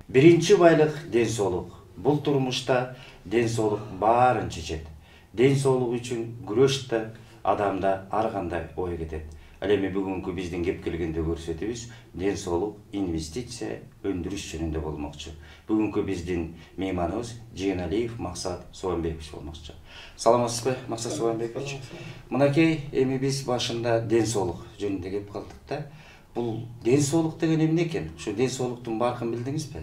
Биринчи байлык ден соолук. Бул турмушта ден соолук баарын чечет. Ден соолук үчүн күрөштө адамда ар кандай ой кетет. Ал эми бүгүнкү биздин кеп келгенде көрсөтүбүз ден соолук инвестиция өндүрүш жөнүндө болмокчу. Бүгүнкү биздин мейманыбыз Жыйеналиев Максат Субанбекович болмокчу. Саламатсызбы, Максат Субанбекович? Мынакей эми биз башында ден соолук жөнүндө кеп калдык да. Бул ден соолук деген эмне экен? Ушу ден соолуктун баркын билдиңизби?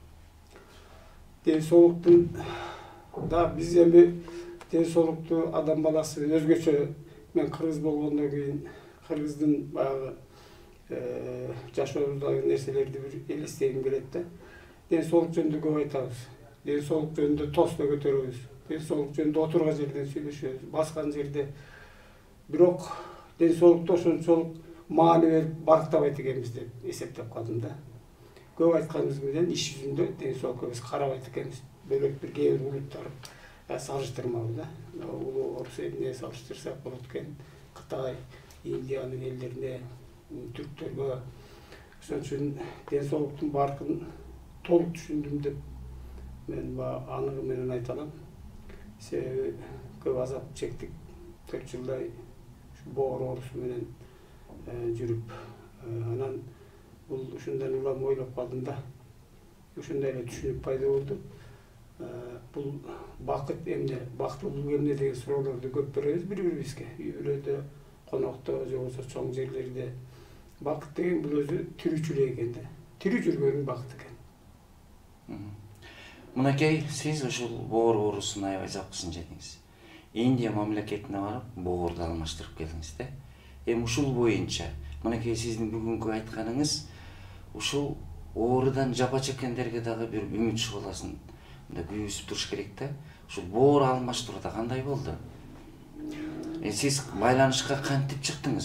Ден соолуктун да биз эми ден соолукту адам баласы өзгөчө, мен кыргыз болгондон кийин кыргыздын баягы жашоодагы нерселерди бир элестегим келет да. Ден соолук жөнүндө көп айтабыз. Ден соолук жөнүндө тосто көтөрөбүз. Ден соолук жөнүндө отурган жерден сүйлөшөбүз, баскан жерде. Бирок ден соолукту ошончолук маани берип барктабайт экенбиз деп эсептеп калдым да. Көп айтканыбыз менен иш жүзүндө ден соолукка биз карабайт экенбиз. Бөлөк бир кээ бир улуттар салыштырмабыз да. Улуу Орус элине салыштырсак болот экен. Кытай, Индиянын элдерине, түрктөргө. Ошон үчүн ден соолуктун баркын толук түшүндүм деп мен аныгы менен айта алам. Себеби көп азап чектик. 4 жылдай боор оорусу менен жүрүп, анан бул ушундан улам ойлоп калдым да. Ушундай эле түшүнүк пайда болду. Бул бакыт эмне, бактылуулук эмне деген суроолорду көп беребиз бири-бирибизге. Үй бүлөдө, конокто, же болбосо чоң жерлерде. Бакыт деген бул өзү тирүүчүлүк экен да. Тирүү жүргөнүн бакыт экен. Мынакей сиз ушул боор оорусуна аябай жакшысын жедиңиз. Индия мамлекетине барып, боорду алмаштырып келдиңиз да. Эми ушул боюнча, мынакей сиздин бүгүнкү айтканыңыз ушул оорудан жапа чеккендерге дагы бир үмүт шууласын мындай күйгүзүп туруш керек да. Ушул боор алмаштырууда кандай болду? Сиз байланышка кантип чыктыңыз?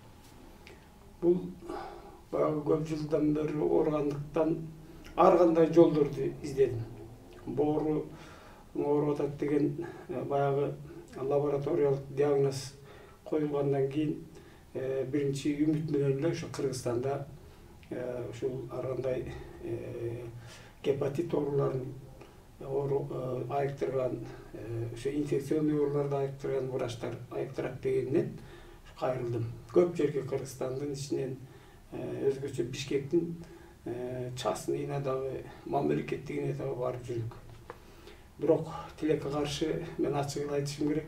Бул баягы көп жылдан бери ооругандыктан ар кандай жолдорду издедим. Боору ооруп атат деген баягы лабораториялык диагноз коюлгандан кийин биринчи үмүт менен эле ушу Кыргызстанда ушул ар кандай гепатит ооруларын айыктырган, ошо инфекционный ооруларды айыктырган врачтар айыктырат дегенинен кайрылдым. Көп жерге Кыргызстандын ичинен өзгөчө Бишкектин частныйына дагы, мамлекеттигине дагы барып жүрдүк. Бирок тилекке каршы мен ачыгын айтышым керек.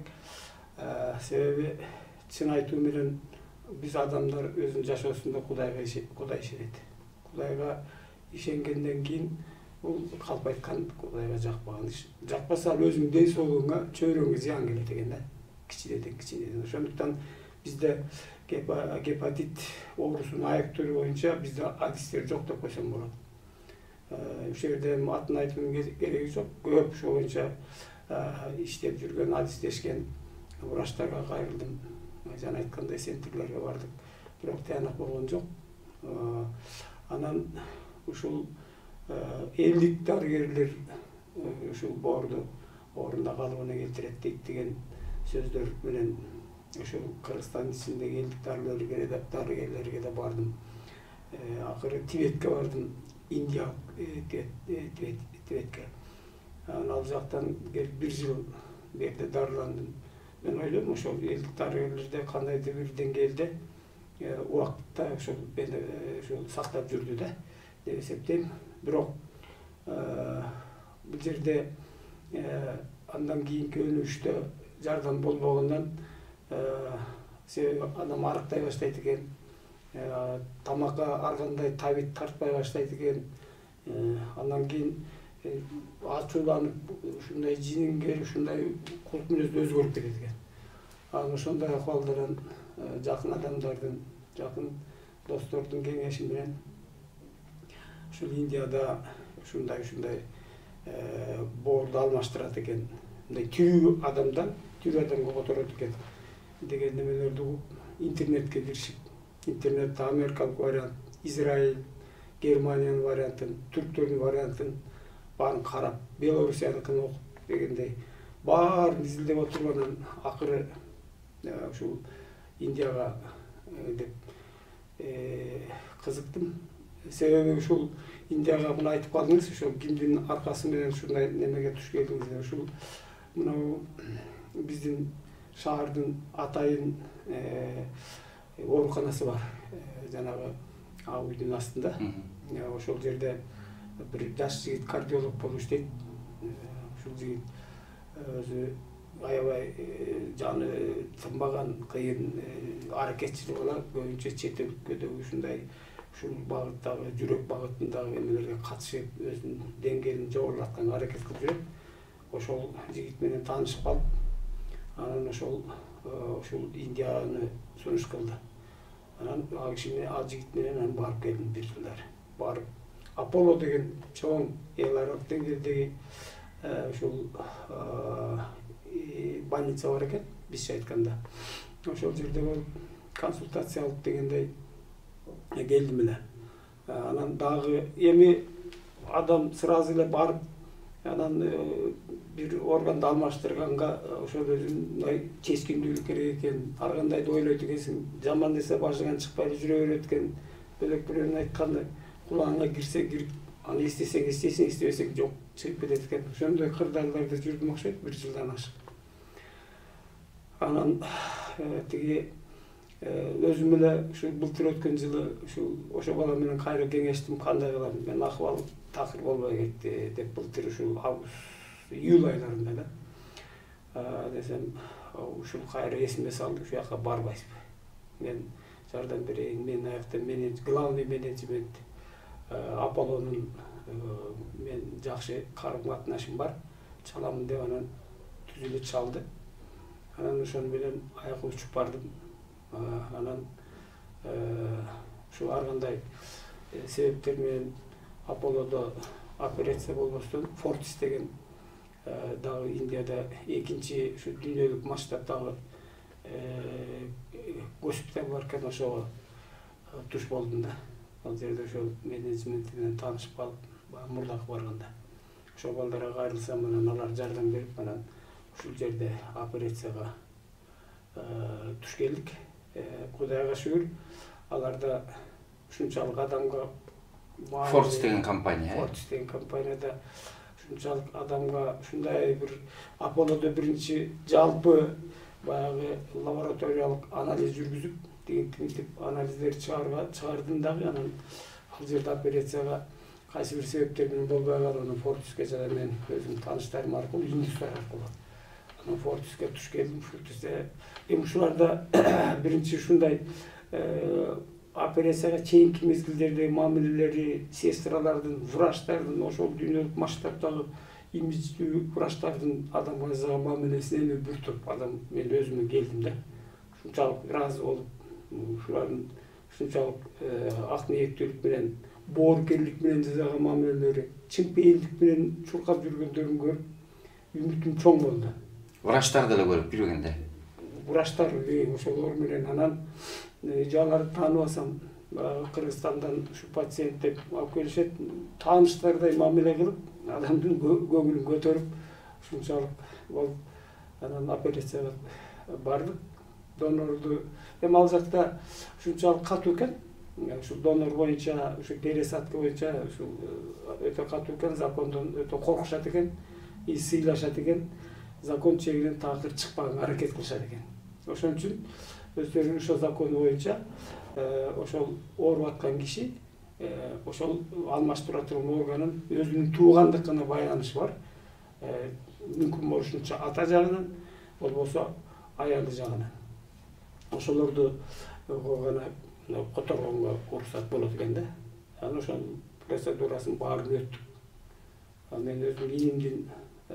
Себеби чын айтуу менен биз адамдар өзүнүн жашоосунда Кудайга ишенет. Кудайга ишенгенден кийин бул калп айткан Кудайга жакпаган иш. Жакпаса ал өзүңдүн ден соолугуңа, чөйрөңгө зыян келет экен да. Кичинеден. Ошондуктан бизде гепатит оорусун айыктыруу боюнча бизде адистер жок деп койсом болот. Ушул жерде атын айтуунун кереги жок. Көп ошол боюнча иштеп жүргөн, адистешкен врачтарга кайрылдым. Жана айткандай центрлерге бардык. Бирок тыянак болгон жок. Анан ушул элдик дарыгерлер ушул боорду орунда калыбына келтирет дейт деген сөздөр менен ушул Кыргызстандын ичиндеги элдик дарыгерлерге да бардым. Акыры Тибетке бардым, Индия Тибетке. Ал жактан келип 1 жыл берде дарыландым. Мен ойлойм, ошол элдик дарыгерлерде кандайдыр бир деңгээлде убакытта ошол сактап жүрдү да деп эсептейм. Бирок бул жерде андан кийинки өнүгүштө жардам болбогондон себеби адам арыктай баштайт экен, тамакка ар кандай табит тартпай баштайт экен. Андан кийин ачууланып, ушундай жинингер, ушундай кулк мүнөздө өзгөрүп кетет экен. Анан ошондой акыбалдардан жакын адамдардын, жакын достордун кеңеши менен ушул Индияда ушундай боорду алмаштырат экен. Мындай тирүү адамга которот экен деген немелерди угуп, интернетке киришип, интернетте америкалык вариант, Израиль, Германиянын вариантын, түрктөрдүн вариантын баарын карап, Белоруссияныкын окуп дегендей баарын изилдеп отургандан акыры ушул Индияга деп кызыктым. Себеби ушул Индияга муну айтып калдыңыз, ошо кимдин аркасы менен ушундай немеге туш келдиңиз деп. Ушул мынау биздин шаардын атайын ооруканасы бар. Жанагы ак үйдүн астында. Ошол жерде бир жаш жигит кардиолог болуп иштейт. Ушул жигит өзү аябай жаны тынбаган, кыйын аракетчил бала, көбүнчө чет өлкөдөгү ушундай ушул багыттагы жүрөк багытындагы эмелерге катышып, өзүнүн деңгээлин жогорулатканга аракет кылып жүрөт. Ошол жигит менен таанышып калып, анан ушул Индияны сунуш кылды. Анан ал жигит менен барып келдим бир жылдар. Барып Аполло деген чоң эларок деңгээлдеги ушул больница бар экен, бизче айтканда. Ошол жерде консультация алып дегендей келдим эле. Анан дагы эми адам сразу эле барып, анан бир органды алмаштырганга ошол өзүнүн ческиндүүлүк керек экен, ар кандайды ойлойт экенсиң, жаман нерсе башыңан чыкпай эле жүрө берет экен. Бөлөк бирөөнүн айтканы кулагыңа кирсе кирип, аны эстесең эстейсиң, эстебесең жок, чыгып кетет экен. Ошондой кырдаалдарда жүрдүм окшойт, бир жылдан ашык. Анан тиги өзүм эле ушул былтыр өткөн жылы ошо бала менен кайра кеңештим, кандай кылам, мен акыбал такыр болбой кетти деп, былтыр ушул август, июль айларында эле десем, ушул кайра эсиме салды, ушул жака барбайсызбы? Мен жардам берейин, мен аякта главный менеджмент Аполлонун мен жакшы карым катнашым бар, чаламын деп анан түзүлө чалды. Анан ошону менен аяка учуп бардым. Анан ушул ар кандай себептер менен Аполлодо операция болбостон Фортис деген дагы Индияда экинчи ушу дүйнөлүк масштабтагы госпиталь бар экен, ошого туш болдум да. Ал жерде ошол менеджменти менен таанышып калып, мурдакы барганда ошол балдарга кайрылсам, анан алар жардам берип, анан ушул жерде операцияга туш келдик. Кудайга шүгүр, аларда ушунчалык адамга Фортис деген компания. Фортис деген компанияда ушунчалык адамга ушундай бир Аполлодо биринчи жалпы баягы лабораториялык анализ жүргүзүп, тигинтип анализдерди чыгардым дагы. Анан ал жерде операцияга кайсы бир себептер менен болбой калып, анан Фортиске жана мен өзүмдүн тааныштарым аркылуу, индустар аркылуу анан Фортиске туш келдим. Фортисте эми ушуларда биринчи ушундай операцияга чейинки мезгилдердеги мамилелери, сестралардын, врачтардын, ошол дүйнөлүк масштабтагы имидждүү врачтардын адамга жасаган мамилесине эми бир топ адам, мен өзүмө келдим да. Ушунчалык ыраазы болуп, ушулардын ушунчалык ак ниеттүүлүк менен, боорукерлик менен жасаган мамилелери, чын пейилдик менен чуркап жүргөндөрүн көрүп үмүтүм чоң болду. Врачтарды эле көрүп жүргөндө. Врачтар ошолор менен анан аларды тааныбасам, Кыргызстандан ушу пациент деп алып келишет, тааныштардай мамиле кылып, адамдын көңүлүн көтөрүп, ушунчалык болуп, анан операцияга бардык. Донорду эми ал жакта ушунчалык катуу экен, ушул донор боюнча, ушу пересадка боюнча ушул өтө катуу экен, закондон өтө коркушат экен, сыйлашат экен, закон чегинен такыр чыкпаганга аракет кылышат экен. Ошон үчүн өздөрүнүн ошол закону боюнча ошол ооруп аткан киши ошол алмаштыра турган органын өзүнүн туугандыкына байланышы бар. Мүмкүн болушунча ата жагынан, болбосо аялы жагынан. Ошолорду гана которгонго уруксат болот экен да. Анан ошонун процедурасын баарын өттүк. Мен өзүм инимдин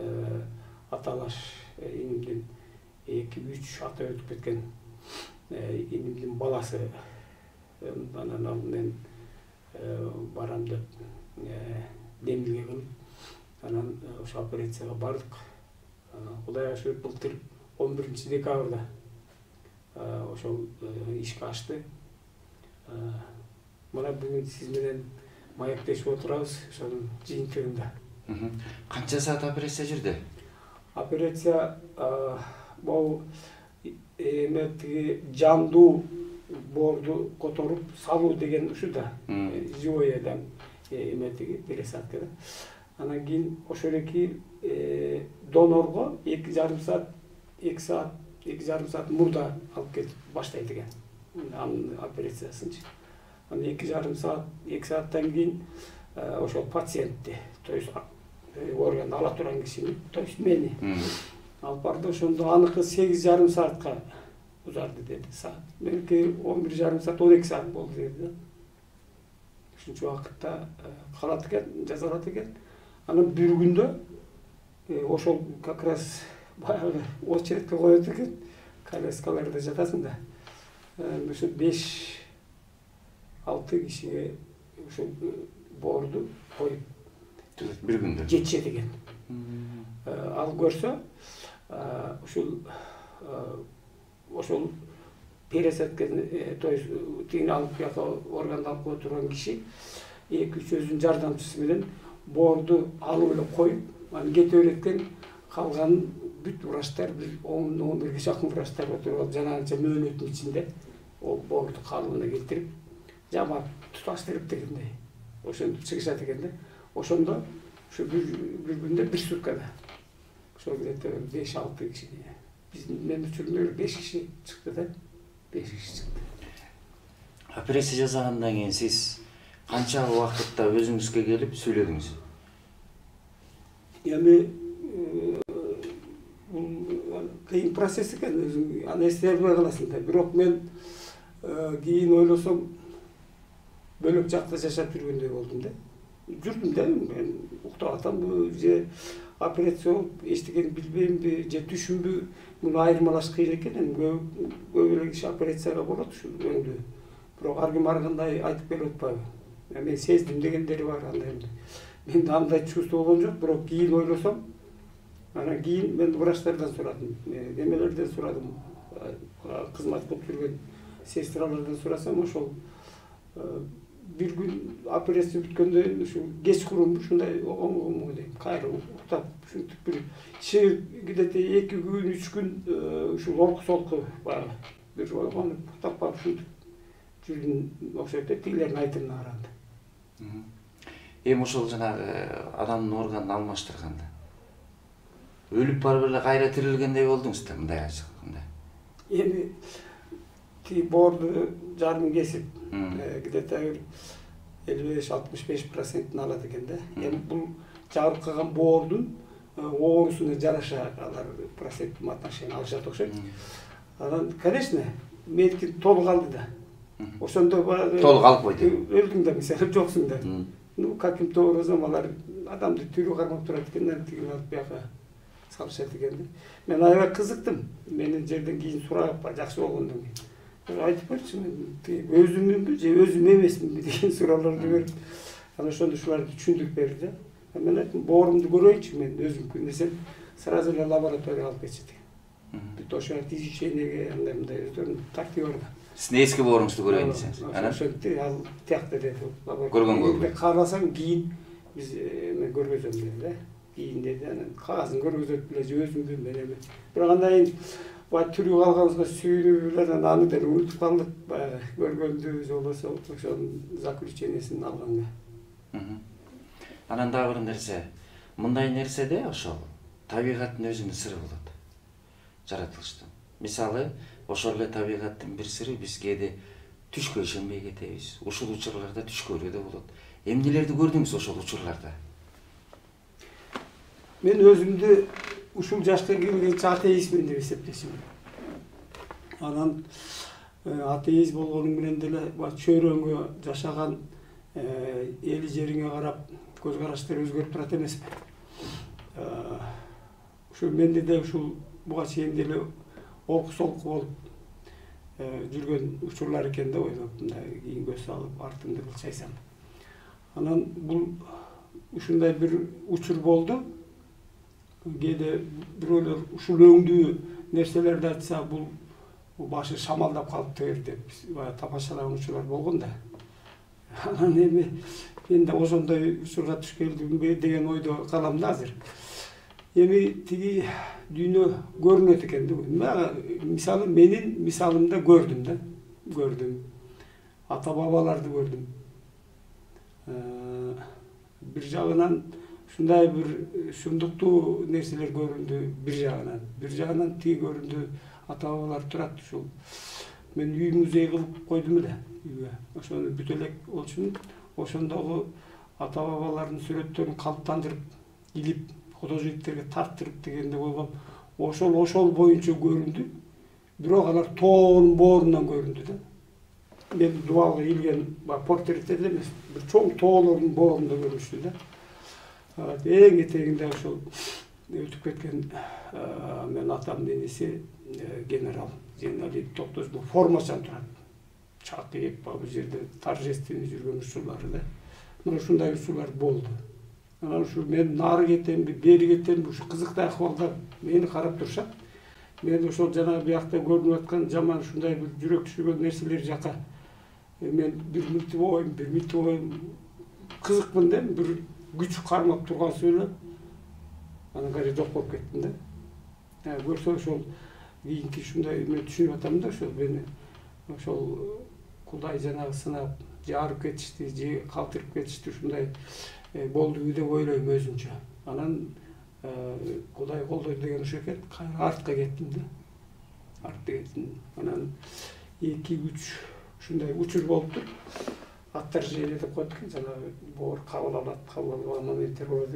аталаш инимдин 2-3 ата өтүп кеткен инимдин баласы, анан ал мен барам деп демилге кылып, анан ошо операцияга бардык. Кудайга шүгүр, былтыр 11 декабрда ошол ишке ашты. Мына бүгүн сиз менен маектешип отурабыз ошонун жыйынтыгында. Канча саат операция жүрдү? Операция бул тиги жандуу боорду которуп салуу деген ушу да, живой адам. эметиги пересадкада. Анан кийин ошол эки донорго 2,5 саат 2,5 саат мурда алып кетип баштайт экен. Анын операциясынчы. Анан 2,5 саат 2 сааттан кийин ошол пациентти, то есть органды ала турган кишини, то есть мени алып барды. Ошондо аныкы 8,5 саатка узарды деди саат. Меники 11,5 саат 12 саат болду деди. Ушунча убакытта калат экен, жазалат экен. Анан бир күндө ошол как раз баягы очередке коет экен. Коляскаларда жатасың да. Ошо 5-6 кишиге ошо боорду коюп бир күндө жетишет экен. Ал көрсө ошол пересадка, то есть тигин алып бияка органды алып кое турган киши 2-3 өзүнүн жардамчысы менен боорду алып эле коюп, анан кете береткен калган бүт врачтар 10-11 чакын врачтар отуруп жанагынча мөөнөттүн ичинде ол боорду калыбына келтирип жамап туташтырып дегендей ошентип чыгышат экен да. Ошондо ушу бир күндө 1 суткада ошол где-то 5-6 киши, мен учурумда 5 киши чыкты да, 5 киши чыкты. Операция жасагандан кийин сиз канча убакытта өзүңүзгө келип сүйлөдүңүз? Эми кыйын процесс экен, өзүң аны эстей албай каласың да. Бирок мен кийин ойлосом бөлөк жакта жашап жүргөндөй болдум да. Жүрдүм да, мен уктап атамбы же операция болуп эчтекени билбеймби же түшүмбү, муну айырмалаш кыйын экен. Көп эле киши операцияга болот ушул өңдү. Бирок ар ким ар кандай айтып келип атпайбы. Мен сездим дегендери бар андай. Менде андай чувство болгон жок, бирок кийин ойлосом, анан кийин мен врачтардан сурадым, немелерден сурадым, кызмат кылып жүргөн сестралардан сурасам, ошол бир күн операция бүткөндө ушу кечкурун ушундай оңгому дейм, кайра уктап, ушинтип бир где-то 2 күн 3 күн ушул олку-солку баягы бир ойгонуп уктап калып ушинтип жүрдүм окшойт да, тигилердин айтымына караганда. Эми ошол жанагы адамдын органын алмаштырганда өлүп барып эле кайра тирилгендей болдуңуз да, мындай ачык. Эми тиги боорду жарымын кесип, где-то 55-65% алат экен да. Эми бул жабырып калган боордун оорусуна жараша алар проценттүү отношение алышат окшойт. Анан, конечно, меники толук алды да. Ошондо толук алып койду. Өлдүң да, мисалы жоксуң да. Ну, каким-то образом алар адамды тирүү кармап турат экен, тигин алып бияка салышат экен. Мен аябай кызыктым. Менин жерден кийин сурап, жакшы болгондон кийин. Айтып берчи, мен өзүмүнбү же өзүм эмесминби деген суроолорду берип, анан ошондо шуларды түшүндүрүп берди да. Мен айттым, боорумду көрөйүнчү мен өзүмкү десем, сразу эле лабораторияга алып кетишет экен. Бүт ошо изучениеге андай өздөрүнүн тартиби бар да. Сиздин эски бооруңузду көрөйүн десеңиз. Ошентти, ал тиякта деди. Көргөнгө кааласаң кийин биз мен көргөзөм деди да. Кийин деди, анан кагазын көргөзөт беле же өзүм мен эме. Бирок андан кийин баягы тирүү калганыбызга сүйүнүп эле аны деле унутуп калдык. Баягы көргөндү же болбосо ошонун заключениесин алганга. Анан дагы бир нерсе, мындай нерседе ошол табигаттын өзүнүн сыры болот. Жаратылыштын. Мисалы, ошол эле табигаттын бир сыры биз кээде түшкө ишенбей кетебиз. Ушул учурларда түш көрүү да болот. Эмнелерди көрдүңүз ошол учурларда? Мен өзүмдү ушул жашка келгенче атеистмин деп эсептейм. Анан атеист болгонум менен деле чөйрөңгө жашаган эли жериңе карап көз караштар өзгөрүп турат эмеспи? Ушу менде де ушул буга чейин деле олку-солку болуп жүргөн учурлар экен да, ойлоп мындай кийин көз салып артымды кылчайсам. Анан бул ушундай бир учур болду. Кээде бирөөлөр ушул өңдүү нерселерди айтса, бул башы шамалдап калыптыр деп тамашалаган учурлар болгон да. Анан эми мен да ошондой учурга туш келдимби деген ойдо калам да азыр. Эми тиги дүйнө көрүнөт экен да. Мисалы менин мисалымда көрдүм да. Көрдүм. Ата бабаларды көрдүм. бир жагынан ушундай бир шындыктуу нерселер көрүндү, бир жагынан тиги көрүндү, ата бабалар турат ушул. Мен үй музей кылып койдум эле үйгө. Ошону бүт элек болчун, ошондогу ата бабалардын сүрөттөрүн калыптандырып, илип, художниктерге тарттырып дегенде болгом. Ошол боюнча көрүндү. Бирок алар тоонун боорунан көрүндү да. Мен дубалга илген портреттерде эмес, бир чоң тоолордун боорунда көрүнүштү да. Эң этегинде ошол өтүп кеткен мен атамдын иниси генерал Зейналиев Токтош бул формачан турат. Чакыйып, бул жерде торжественный жүргөн учурлары да. Мына ушундай учурлар болду. Анан ушу мен нары кетемби, бери кетемби, ушу кызыктай акыбалда мени карап турушат. Мен ошол жанагы биякта көрүнүп аткан жаман ушундай бир жүрөк түшүргөн нерселер жака мен бир минут боюн кызыкмын да, бир күч кармап турган сөйлө. Анан кайра жок болуп кеттим да. Көрсө ошол кийинки ушундай мен түшүнүп атам да, ошол мени ошол Кудай жанагы сынап, жарып кетишти, же калтырып кетишти, ушундай болду деп ойлойм өзүмчө. Анан Кудай колдойду деген ошо экен, кайра артка кеттим да. Анан 2-3 ушундай учур болуптур. Отторжение деп коет экен, жанагы боор кабыл алган моменттер болот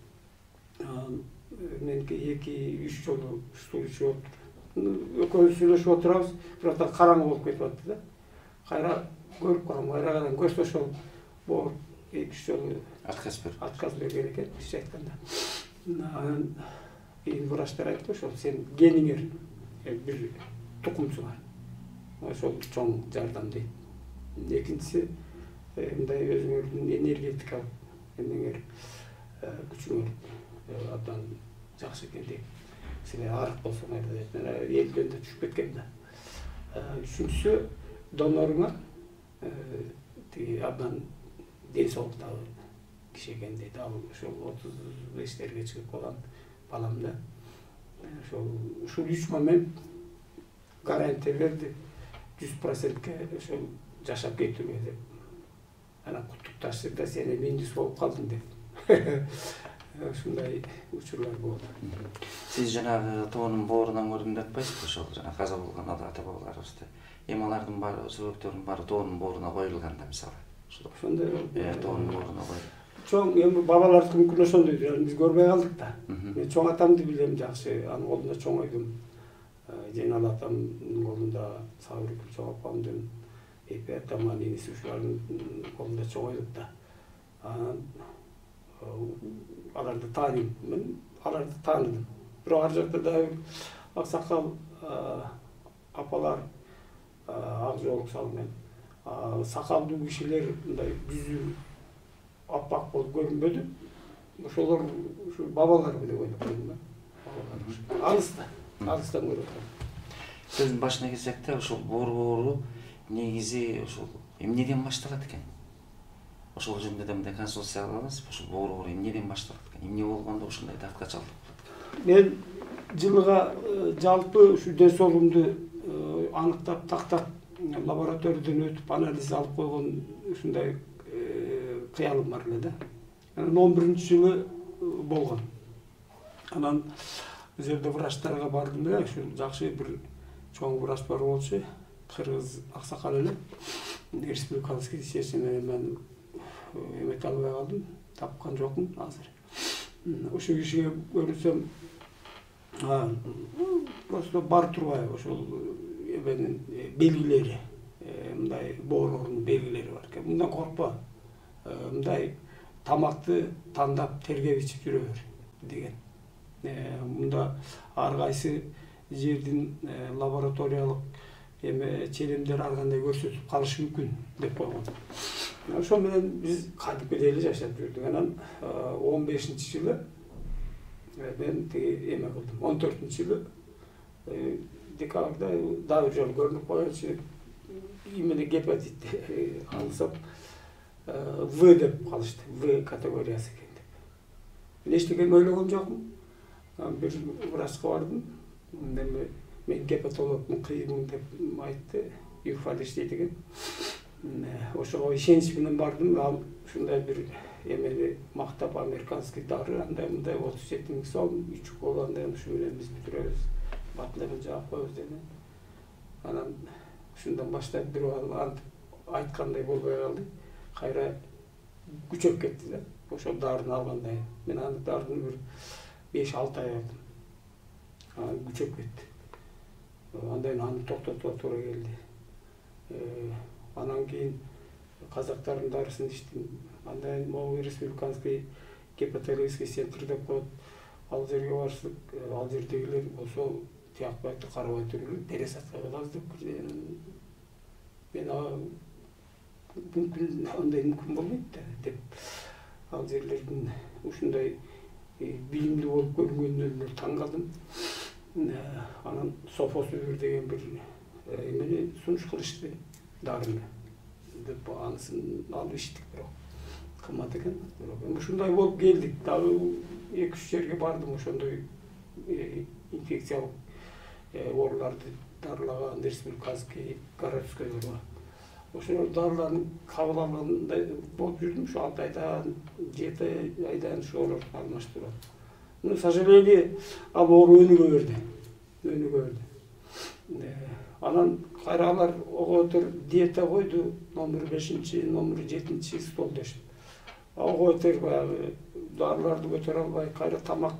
экен. Меники 2-3 жолу ушул иши болуптур. Экөөбүз сүйлөшүп отурабыз, бирок караңгы болуп кетип атты да. Кайра көрүп калам, кайрадан көрсө ошол боор 2-3 жолу отказ берген экен, бизче айтканда. Анан кийин врачтар айтты, ошол сен гениңер бир тукумчу бар. Ошол чоң жардам дейт. Экинчиси мындай өзүңөрдүн энергетикалык эмеңер күчүңөр абдан жакшы экен дейт. Силер арык болсоңор дейт. Элден да түшүп кеткен да. Үчүнчүсү доноруңар тиги абдан ден соолуктагы киши экен дейт. Ал ошол 35-терге чыгып калган балам да. Ушул 3 момент гарантия берди 100%ке ошол жашап кетүүгө деп. Анан куттукташты да, сен миндис болуп калдың деп. Ушундай учурлар болду. Сиз жанагы тоонун боорунан көрдүм деп атпайсызбы? Ошол жана каза болгон ата бабаларыбызды. Эми алардын баары себептеринин баары тоонун бооруна коюлган да, мисалы. Ошондой тоонун бооруна коюлган. Чоң эми бабалардыкы мүмкүн ошондой, биз көрбөй калдык да. Мен чоң атамды билем жакшы, анын колунда чоңойдум. Жейнал атамдын колунда, Сабыр чоң апамдын, Эпи атамдын иниси ушулардын колунда чоңойдук да. Анан аларды тааныйм, мен аларды тааныдым. Бирок ар жакта дагы аксакал апалар ак жоолук салган. Сакалдуу кишилер мындай жүзү аппак болуп көрүнбөдү. Ошолор ушу бабалар деп ойлоп койдум да. Алыстан көрүп атам. Сөздүн башына келсек да, ошол боору негизи ошол эмнеден башталат экен? Ошол жөнүндө да мындай консультация алабыз. Ошол боору эмнеден башталат экен? Эмне болгондо ушундай дартка чалдык болот? Мен жылыга жалпы ушу ден соолугумду аныктап, тактап, лабораториядан өтүп анализ алып койгон ушундай кыялым бар эле да. Анан 11-жылы болгон. Анан бул жерде врачтарга бардым эле, ушу жакшы бир чоң врач бар болчу, кыргыз аксакал эле. Республикалык сессияны мен эмете албай калдым, тапкан жокмун азыр. Ошол кишиге көрүнсөм, просто бар турбай ошол эменин белгилери, мындай боорунун белгилери бар экен. Мындан коркпа. Мындай тамакты тандап тергеп ичип жүрө бер деген. Мында ар кайсы жердин лабораториялык челемдер ар кандай көрсөтүп калышы мүмкүн деп койгон. Ошол менен биз кадимки эле жашап жүрдүк. Анан 15-жылы мен тиги эме кылдым. 14-жылы декабрда дагы бир жолу көрүнүп койчу имени гепатит алсам В деп калышты. В категориясы экен деп. Эчтекени ойлогон жокмун. Бир врачка бардым. Мен гепатологмун, кыйынмын деп айтты. Юрфалиш дейт экен. Ошого ишенич менен бардым. Ал ушундай бир эмени мактап, американский дары, андай мындай 37 000 сом, 3 укол, андай ушу менен биз бүтүрөбүз. Батларын жаап коебуз деди. Анан ушундан баштап бир айткандай болбой калды. Кайра күчөп кетти да. Ошол дарыны алгандай. Мен аны дарыны бир 5-6 ай алдым. Анан күчөп кетти. Андан аны токтотууга туура келди. Анан кийин казактардын дарысын ичтим. Андан могу республиканский гепатологический центр деп коет. Ал жерге барсак, ал жердегилер болсо тиякпай карабай туруп пересадка кылабыз деп кирди. Мен мүмкүн андай мүмкүн болбойт да деп. Ал жерлердин ушундай билимдүү болуп көрүнгөнүнө таң калдым. Анан софосүбүр деген бир эмени сунуш кылышты дарыны деп анысын алып иштик, бирок кымбат экен. Бирок ушундай болуп келдик. Дагы 2-3 жерге бардым, ошондой инфекциялык ооруларды дарылаган республиканский городскойлорго. Ошол дарыларын кабыл алгандай болуп жүрдүм. Ушу 6 айдан, 7 айдан ошолор алмаштырып. К сожалению, ал оору өнүгө берди. Анан кайра алар оготур диета койду, номер 5, номер 7 стол дешип. Оготур баягы дарыларды көтөрө албай, кайра тамак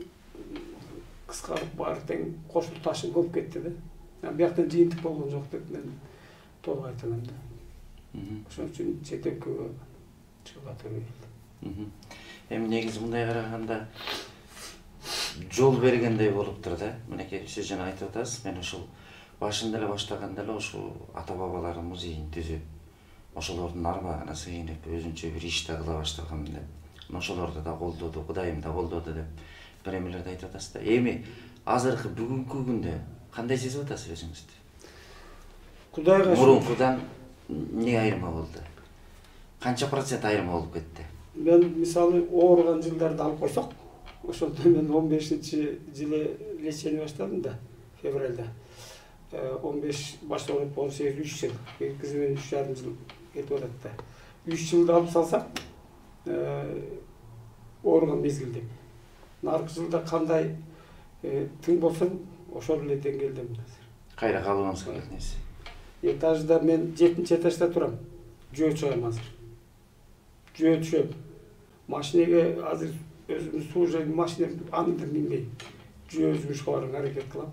кыскарып баары тең кошул ташып болуп кетти да. Бияктан жыйынтык болгон жок деп мен толук айта алам да. Ошон үчүн чет өлкөгө чыгууга туура келди. Эми негизи мындай караганда жол бергендей болуптур да. Мынакей сиз жана айтып атасыз, мен ушул башында эле баштаганда эле ушул ата бабалардын музейин түзүп, ошолордун армагына сыйынып, өзүнчө бир иш да кыла баштагам деп. Ошолорду да колдоду, Кудайым да колдоду деп бир эмелерди айтып атасыз да. Эми азыркы бүгүнкү күндө кандай сезип атасыз өзүңүздү? Кудайга мурункудан эмне айырма болду? Канча процент айырма болуп кетти? Мен мисалы ооруган жылдарды алып койсок, ошондо мен 15-жылы лечение баштадым да, февралда. 15 башталып 18 3 жыл, кийинкиси менен 3,5 жыл кетип атат да. 3 жылды алып салсак, ооруган мезгилде. Наркы жылда кандай тың болсун, ошол эле деңгээлдемин азыр. Кайра калыбыңыз келдиңиз. Этажда мен 7-нчи этажда турам. Жөө чыгам азыр. Жөө түшөм. Машинеге азыр өзүм служебный машина аны да минбейм. Жөө жүрүшкө барууга аракет кылам.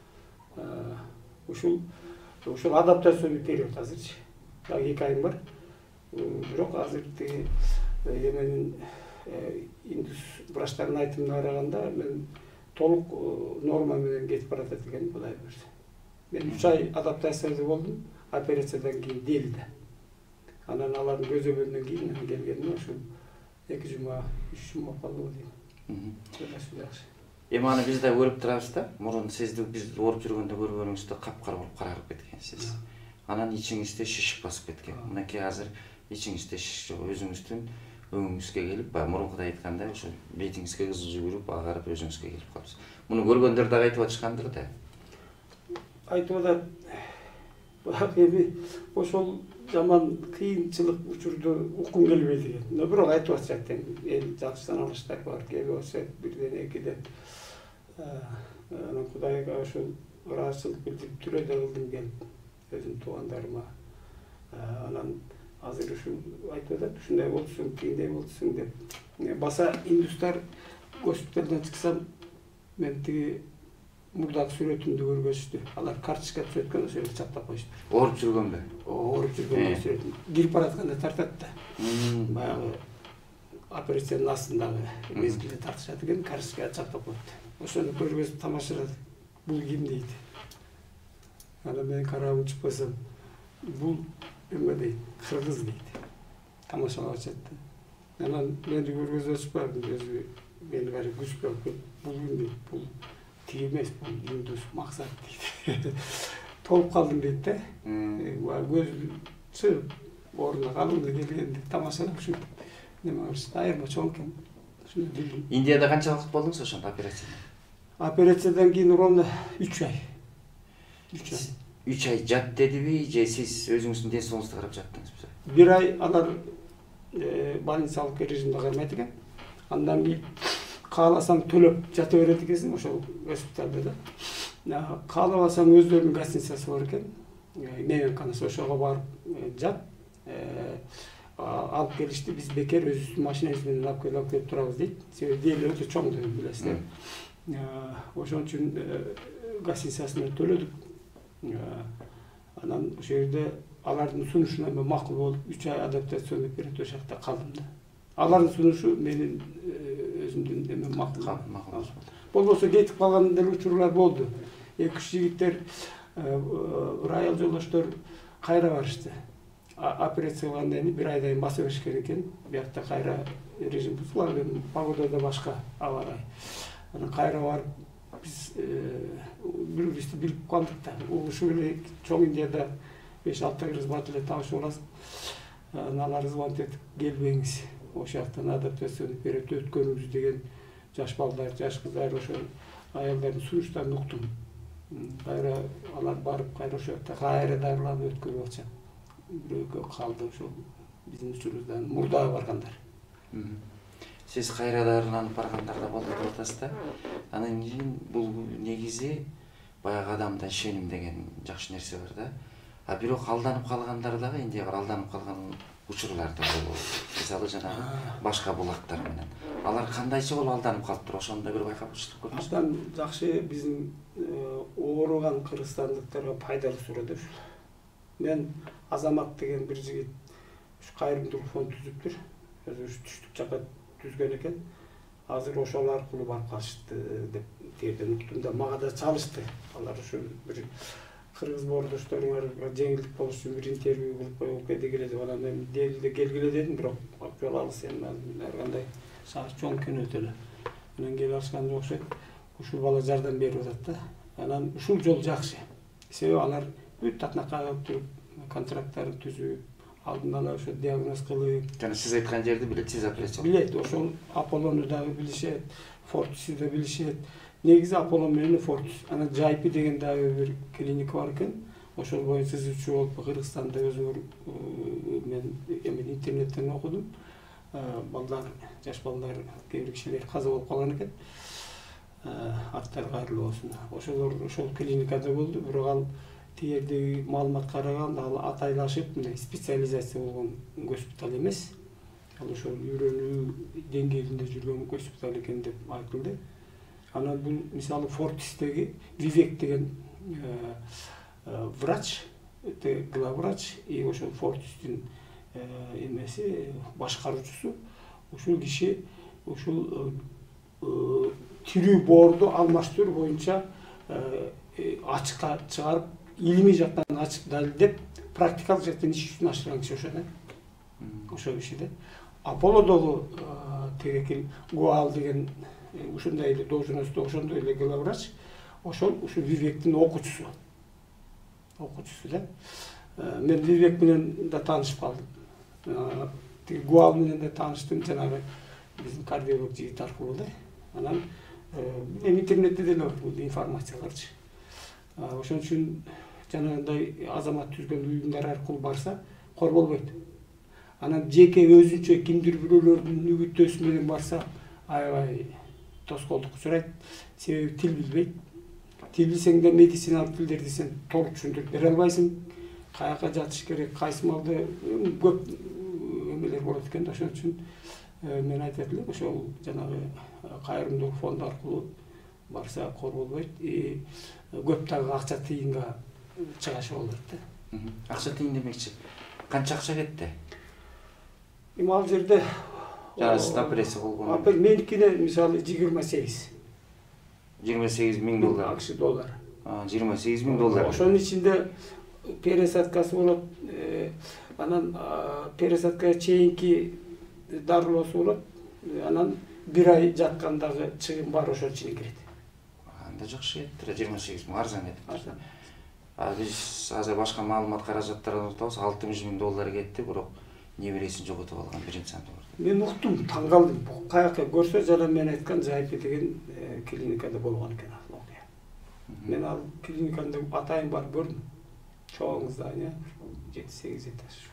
Ушул адаптационный период азырчы. Дагы 2 айым бар. Бирок азыр тиги эменин индус врачтардын айтымына караганда мен толук норма менен кетип баратат экен, Кудай буйрса. Мен 3 ай адаптацияда болдум, операциядан кийин дели да. Анан алардын көзөмөлүнөн кийин мен келгеним ушул 2 жума, 3 жума калды дейм. Эми аны биз да көрүп турабыз да. Мурун сизди биз ооруп жүргөндө көргөнүңүздө капкара болуп карарып кеткенсиз. Анан ичиңизде шишик басып кеткен. Мынакей азыр ичиңизде шишик жок, өзүңүздүн өңүңүзгө келип, мурункудай айткандай ошо бетиңизге кызыл жүгүрүп, агарып өзүңүзгө келип калыпсыз. Муну көргөндөр дагы айтып атышкандыр да. Айтып атат. Бирок эми ошол жаман кыйынчылык учурду уккум келбейт экен. Бирок айтып атышат эми, эл жакшы саналыштар бар, келип атышат бирден экиден. Анан Кудайга ошол ыраазычылык билдирип түрөдө кылдым келип, өзүмдүн туугандарыма. Анан азыр ушул айтып атат, ушундай болсуң, тигиндей болсуң деп. Баса индустар госпиталдан чыксам, мен тиги мурдагы сүрөтүмдү көргөзүштү. Алар карточка түзөткөн ошол жерге чаптап коюшту. Ооруп жүргөнбү? Ооруп жүргөн сүрөтүм. Кирип баратканда тартат да. Баягы операциянын астындагы мезгилде тартышат экен, карточкага чаптап коюпту. Ошону көргөзүп тамашалады. Бул ким дейт. Анан мен карап учуп койсом, бул эме дейт, кыргыз дейт. Тамашалап атышат да. Анан мени көргөзүп атышпадым, өзү мени карап күчкө алып, бул ким дейт, бул тиги эмес, бул индус максат дейт. Толуп калдым дейт да. Көзүм чыгып, ордуна калдым да келгенде тамашалап ушинтип неме кылышты. Айырма чоң экен. Ушуну билдим. Индияда канча вакыт болдуңуз ошондо операциядан? Операциядан кийин ровно 3 ай. 3 ай. 3 ай жат дедиби же сиз өзүңүздүн ден соолугуңузду карап жаттыңызбы? 1 ай алар больницалык режимде кармайт экен. Андан кийин кааласаң төлөп жата берет экенсиң ошол госпиталда да. Каалабасаң өздөрүнүн гостиницасы бар экен. Мейманканасы, ошого барып жат. Алып келишти, биз бекер өзүбүздүн машинабыз менен алып келип турабыз дейт. Себеби дээрлер өтө чоң деп билесиздер. Ошон үчүн гостиницасына төлөдүк. Анан ошол жерде алардын сунушуна мен макул болуп 3 ай адаптационный период ошол жакта калдым да. Алардын сунушу менин өзүмдүн эмем макул. Болбосо кетип калган деле учурлар болду. 2-3 жигиттер, бир аял жолдоштор кайра барышты. Операция кылгандан кийин 1 айдан баса беришкен экен. Биякта кайра режим бузулган, погода да башка, аба ырайы. Анан кайра барып биз бири-бирибизди билип калдык да. Ушул эле чоң Индияда 5-6 кыргыз бар эле табышып аласыз. Алар звонок этип келбеңиз. Ошол жактан адаптационный период өткөнүбүз деген жаш балдар, жаш кыздар, ошол аялдардын сунуштарын уктум. Кайра алар барып, кайра ошол жакта кайра дарыланып өткөрүп атышат. Бирөөгө калды ошол биздин учурубуздан мурда баргандар. Сиз кайра дарыланып баргандарда болду деп атасыз да. Анан кийин бул негизи баягы адамда ишеним деген жакшы нерсе бар да. А бирок алданып калгандар дагы Индияга алданып калган учурлар да болот. Мисалы жанагы башка булактар менен. Алар кандайча болуп алданып калыптыр, ошону да бир байкап көрсөтүп. Абдан жакшы биздин ооруган кыргызстандыктарга пайдалуу суроо. Мен Азамат деген бир жигит ушу кайрымдуулук фонд түзүптүр. Өзү түштүк жакка түзгөн экен. Азыр ошол аркылуу барып калышты деп жерден уктум да, мага да чалышты. Алар ушу бир кыргыз боордошторуңарга жеңилдик болуш үчүн бир интервью кылып коюп келгиле деп анан мен делилде келгиле дедим, бирок жол алыс эми ар кандай шаар чоң көнөтө эле. Анан келе алышкан окшойт. Ушул бала жардам берип атат да. Анан ушул жол жакшы. Себеби алар бүт татнакка алып туруп контракттарын түзүп, алдын ала ошо диагноз кылып. Жана сиз айткан жерди билет, сиз операция. Билет, ошол Аполлону дагы билишет, Фортус'у да билишет. Негизи Аполлон менен Фортус. Анан Жайпи деген дагы бир клиника бар экен. Ошол боюнча түзүүчү болуп Кыргызстанда өзүңөр мен эми интернеттен окудум. Балдар, жаш балдар, кээ бир кишилер каза болуп калган экен. Аттары кайрылуу болсун. Ошолор ошол клиникада болду, бирок ал тиердеги маалымат караганда ал атайлашып, мындай специализация болгон госпиталь эмес. Ал ошол үйрөнүү деңгээлинде жүргөн госпиталь экен деп айтылды. Анан бул мисалы Фортистеги Вивек деген врач, главврач, и ошол Фортистин эмеси башкаруучусу. Ушул киши ушул тирүү боорду алмаштыруу боюнча ачыкка чыгарып, илимий жактан ачык далилдеп, практикалык жактан иш үстүн ашырган киши ошо да. Ошол киши да. Аполлодогу тегекил Гуал деген ушундай эле должностто ошондой эле главврач, ошол ушу Вивектин окуучусу. Окуучусу да. Мен Вивек менен да таанышып калдым. Тиги Гуал менен да тааныштым, жанагы биздин кардиолог жигит аркылуу да. Анан эми интернетте деле бар бул информацияларчы. Ошон үчүн жанагындай Азамат түзгөн уюмдар аркылуу барса корболбойт. Анан жеке өзүнчө кимдир бирөөлөрдүн үгүттөөсү менен барса аябай тоскоолдук сурайт. Себеби тил билбейт. Тил билсең да медициналык тилдерди сен толук түшүндүрүп бере албайсың. Каяка жатыш керек, кайсы малды көп эмелер болот экен. Ошон үчүн мен айтат элем, ошол жанагы кайрымдуулук фонду аркылуу барса корболбойт. Көп дагы акча тыйынга чыгашы болот да. Акча тыйын демекчи. Канча акча кетти? Эми ал жерде жана сиз операция болгон. Меникине мисалы 28. 28.000 доллар. Акш доллар. 28.000 доллар. Ошонун ичинде пересадкасы болот. Анан пересадкага чейинки дарылоосу болот. Анан 1 ай жаткандагы чыгым бар ошол ичине кирет. Анда жакшы кетти, 28.000 арзан кетти. Биз азыр башка маалымат каражаттарын утабыз, 60.000 доллар кетти, бирок небересин жоготуп алган бир инсан бар. Мен уктум, таң калдым. Каяка көрсө жана мен айткан Жайпи деген клиникада болгон экен ал окуя. Мен ал клиникада атайын барып көрдүм. чоң здание 7-8 этаж.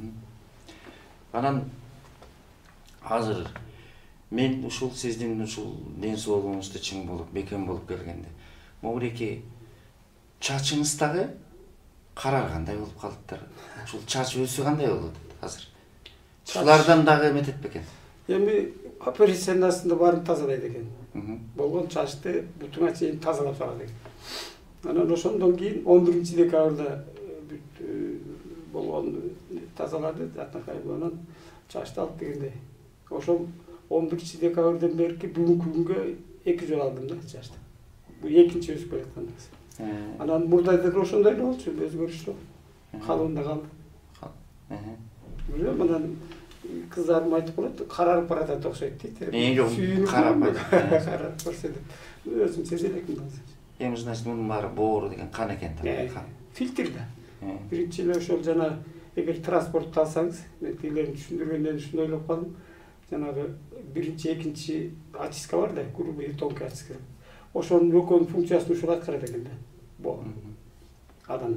Анан азыр мен ушул сиздин ушул ден соолугуңузду чың болуп, бекем болуп келгенде, могуреки чачыңыз дагы караргандай болуп калыптыр. Ушул чач өсү кандай болот азыр? Ушулардан дагы эметет бекен? Эми операциянын астында баарын тазалайт экен. Болгон чачты бутуңа чейин тазалап салат экен. Анан ошондон кийин 11-декабрда болгон тазалады, анан чачты алып дегенде. Ошол 11-декабрдан берки бүгүнкү күнгө 2 жолу алдым да чачты. Бул экинчи өсүп келаткан нерсе. Анан мурдайда да ошондой эле болчу, өзгөрүш жок. Калыбында калды. Анан кыздарым айтып коет, карарып баратат окшойт дейт. Жок, карабайт. Карап көрсөтөт. Өзүм сезет элекмин азыр. Эми значит мунун баары боору деген кан экен да. Фильтр да. Биринчи эле ошол жана эгер транспортто алсаңыз, мен тилерин түшүндүргөндөн үчүн ойлоп калдым. Жанагы биринчи, экинчи очистка бар да, грубый и тонкий очистка. Ошонун экөөнүн функциясын ушул аткарат экен да. Бул адамда.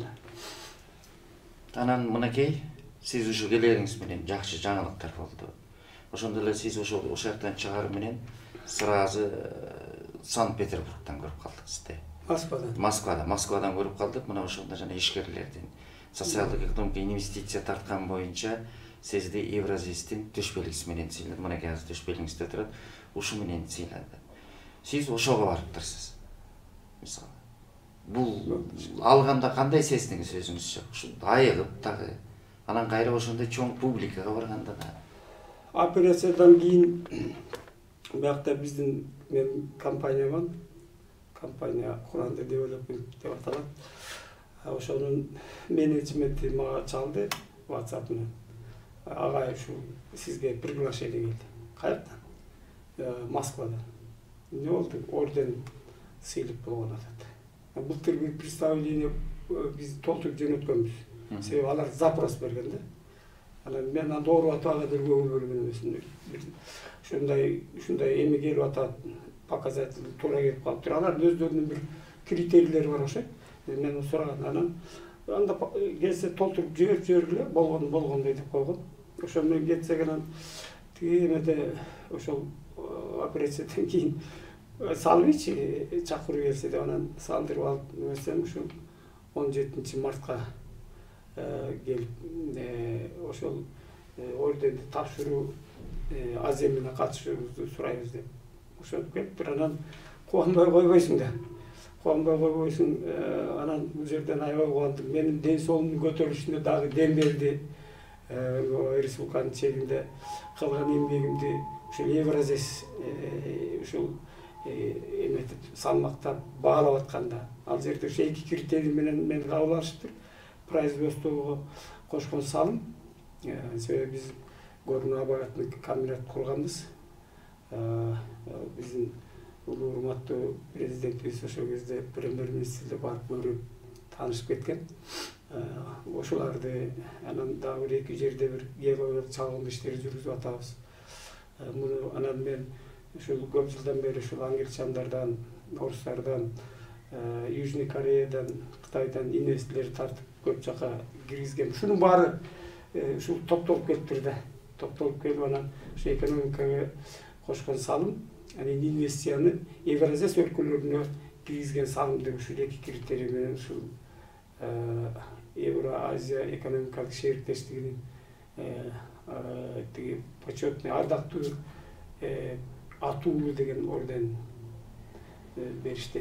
Анан мынакей сиз ушу келериңиз менен жакшы жаңылыктар болду. Ошондо эле сиз ошол жактан чыгаруу менен сразу Санкт-Петербургдан көрүп калдык сизди. Москвадан көрүп калдык. Мына ошондо жана ишкерлердин социалдык экономикалык инвестиция тарткан боюнча сизди Евразистин төшбелгиси менен сыйлады. Мынакей азыр төшбелгиңизде турат. Ушу менен сыйлады. Сиз ошого барыптырсыз. Мисалы. Бул алганда кандай сездиңиз өзүңүзчө? Ушу айыгып дагы. Анан кайра ошондой чоң публикага барганда да. Операциядан кийин биякта биздин мен компания бар. Компания Куранды Development деп аталат. Ошонун менеджменти мага чалды WhatsApp менен. Агай ушу сизге приглашение келди. Каяктан? Москвадан. Не болду? Орден сыйлык болгон атат. Былтыркы представление биз толтуруп жөнөткөнбүз. Себеби алар запрос берген да. Анан мен анда ооруп атабага деле көңүл бөлгөн эмесмин. Ушундай эме келип атат, показатель туура келип калыптыр. Алар өздөрүнүн бир критерийлери бар окшойт. Мен сураган анан анда келсе толтуруп жибергиле, болгондой деп койгон. Ошо менен кетсек анан тиги эмеде ошол операциядан кийин салбыйчы чакыруу келсе деп анан салдырып алып нерсем ушу 17-мартка келип ошол орденди тапшыруу аземине катышууңузду сурайбыз деп ошентип келиптир. Анан кубанбай койбойсуң да. Кубанбай койбойсуң. Анан бул жерден аябай кубандым. Менин ден соолугумдун көтөрүлүшүнө дагы дем берди. Республиканын чегинде кылган эмгегимди ушул Евразис ушул эметип салмактап баалап атканда ал жерде ошо 2 критерий менен мени кабыл алышыптыр. Производствого кошкон салым. Себеби биз горно оборотный комбинат курганбыз. Биздин улуу урматтуу президентибиз ошол кезде премьер-министрди барып көрүп таанышып кеткен. Ошоларды анан дагы 1-2 жерде бир геологиялык чалгындоо иштери жүргүзүп атабыз. Муну анан мен ушул көп жылдан бери ушул англичандардан, орустардан, Южный Кореядан, Кытайдан инвесторлор тартып көп жака киргизген. Ушунун баары ушул топтолуп келиптир да. Топтолуп келип анан ушу экономикага кошкон салым, анан инвестицияны Евразия өлкөлөрүнө киргизген салым деп ушул 2 критерий менен ушул Евразия экономикалык шериктештигинин тиги почетный ардактуу атуулу деген орден беришти.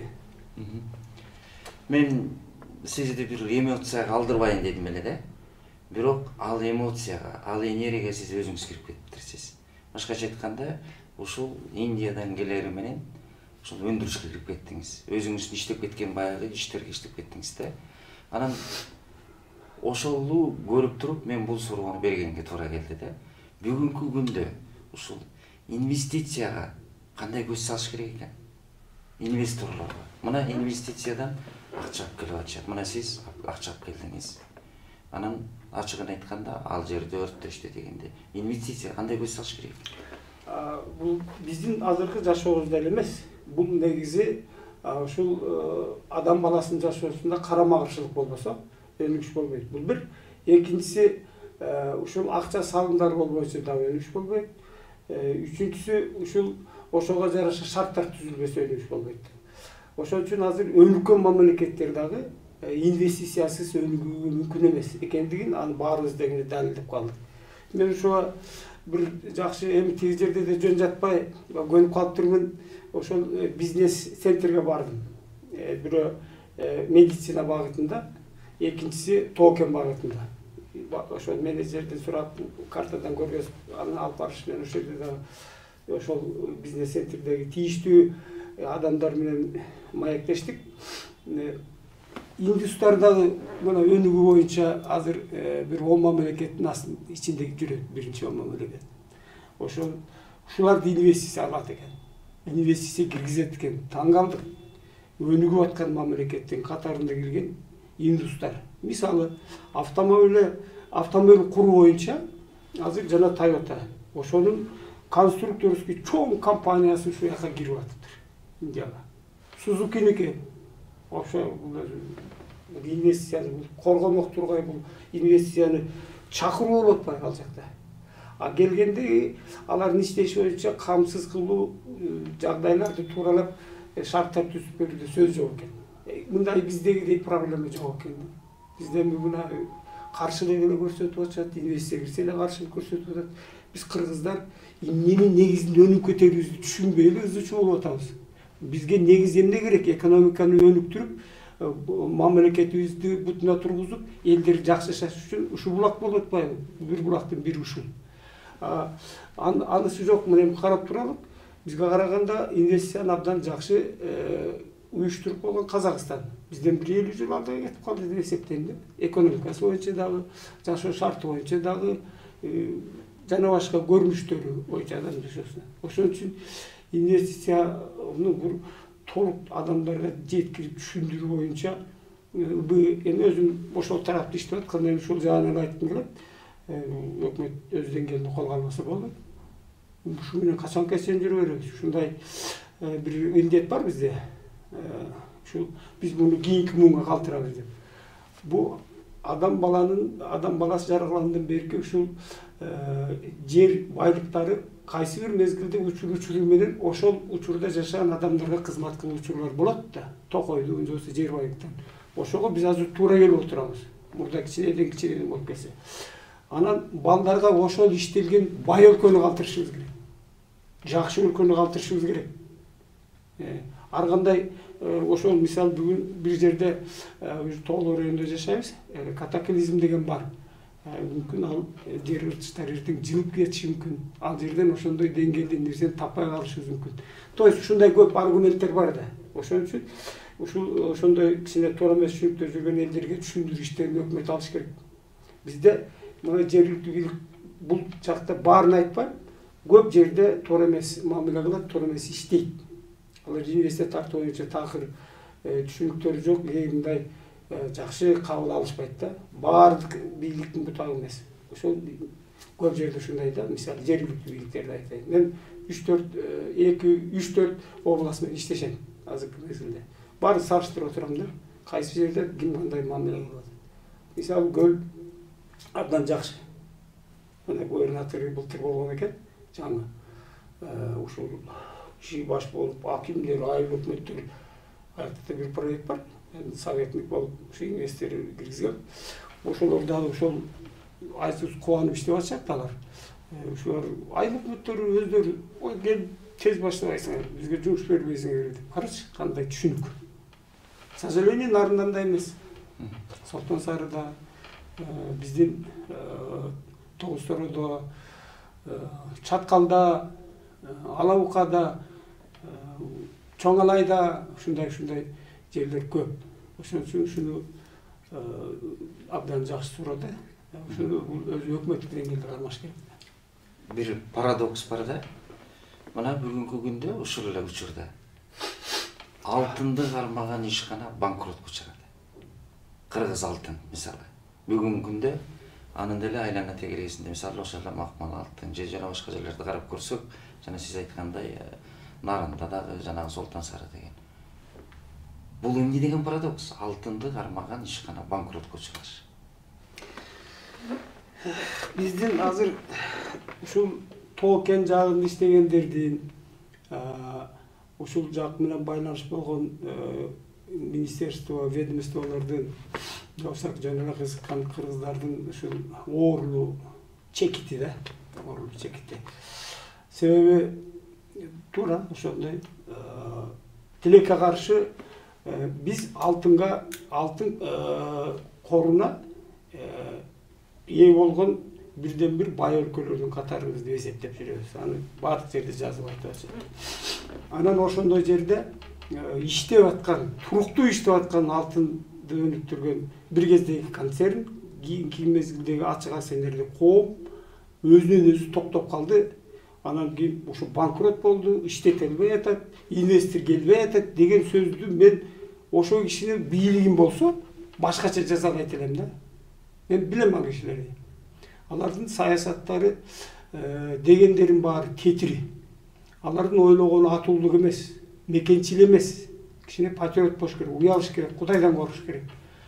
Мен сизди бир эмоцияга алдырбайын дедим эле да. Бирок ал эмоцияга, ал энергияга сиз өзүңүз кирип кетиптирсиз. Башкача айтканда, ушул Индиядан келери менен ушул өндүрүшкө кирип кеттиңиз. Өзүңүз иштеп кеткен баягы иштерге иштеп кеттиңиз да. Анан ошолу көрүп туруп мен бул суроону бергенге туура келди да. Бүгүнкү күндө ушул инвестицияга кандай көз салыш керек экен? Инвесторлорго. Мына инвестициядан акча алып келип атышат. Мына сиз акча алып келдиңиз. Анан ачыгын айтканда ал жерде өрттөштү дегенде инвестиция кандай көз салыш керек? Бул биздин азыркы жашообузда эле эмес. Бул негизи ушул адам баласынын жашоосунда карама каршылык болбосо, өнүгүш болбойт. Бул бир. Экинчиси ушул акча салымдар болбойсо дагы өнүгүш болбойт. Үчүнчүсү ушул ошого жараша шарттар түзүлбөсө өнүгүш болбойт. Ошон үчүн азыр өнүккөн мамлекеттер дагы инвестициясыз өнүгүүгө мүмкүн эмес экендигин аны баарыбыз дегенде далилдеп калдык. Мен ошо бир жакшы эми тиги жерде да жөн жатпай көнүп калып турмун. Ошол бизнес центрге бардым. Бирөө медицина багытында, экинчиси токен багытында. Ошол менеджерден сурап, картадан көргөзүп, аны алып барыш менен ошол жерде дагы ошол бизнес центрдеги тийиштүү адамдар менен маектештик. Индустриядагы мына өнүгүү боюнча азыр бир 10 мамлекеттин ичинде жүрөт, биринчи 10 мамлекет. Ушуларды инвестиция алат экен. Инвестиция киргизет экен. Таң калдык. Өнүгүп аткан мамлекеттин катарында кирген индустар. Мисалы, автомобиль куруу боюнча азыр жана Toyota. Ошонун конструкторский чоң компаниясы ушу жака кирип атыптыр. Индияга. Suzuki'ники ошо инвестицияны коргомок тургай бул инвестицияны чакыруу болуп атпайбы ал жакта. А келгенде алардын иштеши боюнча камсыз кылуу жагдайларды тууралап шарттар түзүп берүүдө сөз жок экен. Мындай биздегидей проблема жок экен. Бизде мына каршылык эле көрсөтүп атышат, инвестиция кирсе эле каршылык көрсөтүп атат. Биз кыргыздар эмненин негизинде өнүкүп кетерибизди түшүнбөй эле ызычуу болуп атабыз. Бизге негиз эмне керек? Экономиканы өнүктүрүп, мамлекетибизди бутуна тургузуп, элдер жакшы жашаш үчүн ушул булак болуп атпайбы? Бир булактын бири ушул. Анысы жок, мына эми карап туралык. Бизге караганда инвестицияны абдан жакшы уюштуруп койгон Казакстан. Бизден 50 жыл алдыга кетип калды деп эсептейм. Экономикасы боюнча дагы, жашоо шарты боюнча дагы, жана башка көрүнүштөрү боюнча адам жашоосуна. Ошон үчүн инвестицияны бир толук адамдарга жеткирип түшүндүрүү боюнча эми өзүм ошол тарапта иштеп аткан, эми ушул жагынан айткым келет. Өкмөт өз деңгээлинде колго албаса болот. Ушу менен качан чейин жүрө беребиз? Ушундай бир илдет бар бизде. Ушул биз муну кийинки муунга калтырабыз деп. Бу адам баласы жаралгандан берки ушул жер байлыктары кайсы бир мезгилде учуру менен ошол учурда жашаган адамдарга кызмат кылуу учурлар болот да. Токойдун же болбосо жер байлыктан. Ошого биз азыр туура келип отурабыз. Мурда кичинеден болуп келсе. Анан балдарга ошол иштелген бай өлкөнү калтырышыбыз керек. Жакшы өлкөнү калтырышыбыз керек. Ар кандай ошол мисал бүгүн бир жерде тоолор районунда жашайбыз. Катаклизм деген бар. Мүмкүн ал жер ырчтар эртең жылып кетиши мүмкүн. Ал жерден ошондой деңгээлде нерсени таппай калышыбыз мүмкүн. То есть ушундай көп аргументтер бар да. Ошон үчүн ошондой кичине туура эмес түшүнүктө жүргөн элдерге түшүндүрүү иштерин өкмөт алыш керек. Бизде мына жергиликтүү бийлик бул жакта баарын айтпайм, көп жерде туура эмес мамиле кылат, туура эмес иштейт. Алар инвестиция тартуу боюнча такыр түшүнүктөрү жок, мындай жакшы кабыл алышпайт да. Баардык бийликтин бутагы эмес. Ошол көп жерде ушундай да, мисалы жергиликтүү бийликтерди айтайын. Мен 3-4 област менен иштешем азыркы мезгилде. Баарын салыштырып отурам да. Кайсы жерде ким кандай мамиле кылып атат. Мисалы көл абдан жакшы. Мына губернатор былтыр болгон экен, жаңы. Ушул иши баш болуп, акимдер, айыл өкмөттөр артта бир проект бар. Советник болуп, ушу инвестор киргизген. Ошолор дагы ошол айсыз кубанып иштеп атышат алар. Ушулар айыл өкмөттөрү өздөрү ой кел тез баштабайсың, бизге жумуш бербейсиңер деп. Карачы кандай түшүнүк. К сожалению, нарында эмес. Солтон Сарыда, биздин Тогуз-Тородо, Чаткалда, Алабукада, Чоң Алайда ушундай жерлер көп. Ошон үчүн ушуну абдан жакшы сурады. Ушуну өз өкмөттүк деңгээлде кармаш керек. Бир парадокс бар да. Мына бүгүнкү күндө ушул эле учурда алтынды кармаган ишкана банкротко чыгат. Кыргыз алтын мисалы. Бүгүнкү күндө анын деле айлана тегересинде мисалы ошол Макмал алтын же жана башка жерлерди карап көрсөк, жана сиз айткандай Нарында дагы жанагы Солтон Сары деген. Бул эмне деген парадокс? Алтынды кармаган ишкана банкротко чыгыш. Биздин азыр ушул токен жагында иштегендердин, ушул жак менен байланыш болгон министерство, ведомстволордун жоксак жана кызыккан кыргыздардын ушул оорлуу чекити да, оорлуу чекити. Себеби туура ошондой тилекке каршы биз алтын коруна ээ болгон бирден бир бай өлкөлөрдүн катарыбыз деп эсептеп жүрөбүз. Аны баардык жерде жазып атат. Анан ошондой жерде иштеп аткан, туруктуу иштеп аткан алтынды өнүктүргөн бир кездеги концерн кийинки мезгилдеги ачык акционердик коом өзүнөн өзү токтоп калды. Анан кийин ушу банкрот болду, иштетилбей атат, инвестор келбей атат деген сөздү мен ошол кишинин бийлигим болсо башкача жаза албайт элем да. Мен билем ал кишилерди. Алардын саясаттары дегендерин баары тетири. Алардын ойлогону атуулук эмес, мекенчил эмес. Кичине патриот болуш керек, уялыш керек, Кудайдан коркуш керек.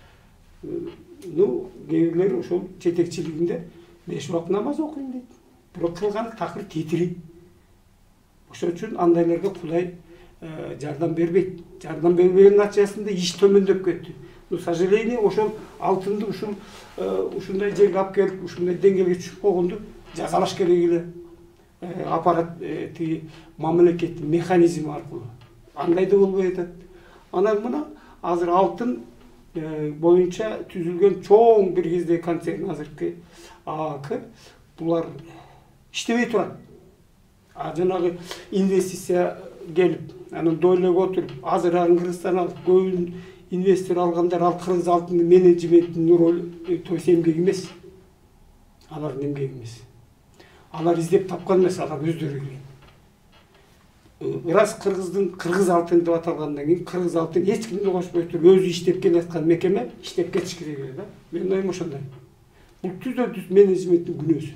Кээ бирлери ошол жетекчилигинде 5 убак намаз окуйм дейт. Бирок кылганы такыр тетири. Ошон үчүн андайларга Кудай жардам бербейт. Жардам бербегенин натыйжасында иш төмөндөп кетти. К сожалению, ошол алтынды ушундай жерге алып келип, ушундай деңгээлге түшүп койгонду жазалаш керек эле. Аппарат тиги мамлекеттин механизми аркылуу. Андай да болбой атат. Анан мына азыр алтын боюнча түзүлгөн чоң бир кезде концерн азыркы ААК булар иштебей турат. Жанагы инвестиция келип, анан дойлоого отуруп, азырагын Кыргызстан алып, көбүн инвестор алгандар ал кыргыз алтын менеджментинин ролу, то есть эмгеги эмес. Алардын эмгеги эмес. Алар издеп тапкан эмес, алар өздөрү келген. Ырас кыргыз алтын деп аталгандан кийин кыргыз алтын эч кимди кошпой туруп өзү иштеп келаткан мекеме иштеп кетиш керек эле да. Менин оюм ошондой. Бул түз менеджменттин күнөөсү.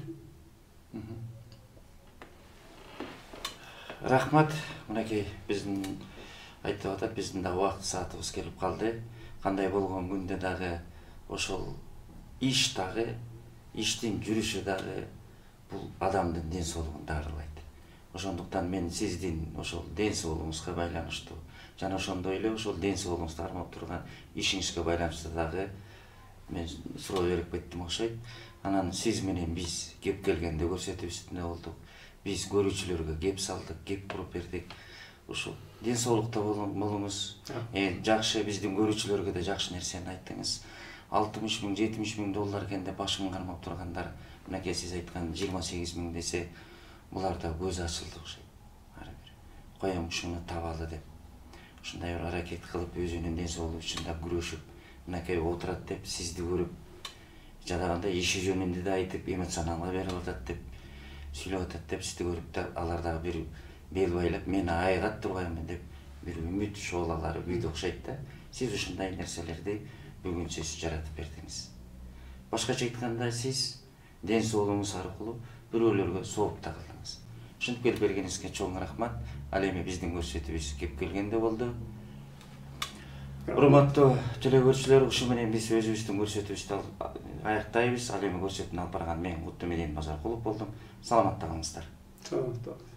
Рахмат, мынакей биздин айтып атат, биздин да убакыт саатыбыз келип калды. Кандай болгон күндө дагы ошол иш дагы, иштин жүрүшү дагы бул адамдын ден соолугун дарылайт. Ошондуктан мен сиздин ошол ден соолугуңузга байланыштуу жана ошондой эле ошол ден соолугуңузду армап турган ишиңизге байланыштуу дагы мен суроо берип кеттим окшойт. Анан сиз менен биз кеп келгенде көрсөтүү үстүндө болдук. Биз көрүүчүлөргө кеп салдык, кеп туруп бердик. Ушул ден соолукта болуңуз. Жакшы, биздин көрүүчүлөргө да жакшы нерсени айттыңыз. 60 миң, 70 миң доллар экен деп башын кармап тургандар, мынакей сиз айткан 28 миң десе, буларда көз ачылды окшойт. Ары бир коем ушуну табалы деп. Ушундай бир аракет кылып, өзүнүн ден соолугу үчүн да күрөшүп, мынакей отурат деп сизди көрүп, жадаганда иши жөнүндө да айтып, эмоционалга берип атат деп сүйлөп атат деп сизди көрүп да алар дагы бир бел байлап, мен айгат турбаймын деп бир үмүт шоолалары үйдө окшойт да. Сиз ушундай нерселерди бүгүн сиз жаратып бердиңиз. Башкача айтканда, сиз ден соолугуңуз аркылуу бирөөлөргө сооп да кылдыңыз. Ушинтип келип бергениңизге чоң рахмат. Ал эми биздин көрсөтүүбүз кеп келгенде болду. Урматтуу телекөрүүчүлөр, ушу менен биз өзүбүздүн көрсөтүүбүздү аяктайбыз. Ал эми көрсөтүүнү алып барган мен Куттумедин Базаркулов болдум. Саламатта калыңыздар. Саламатта.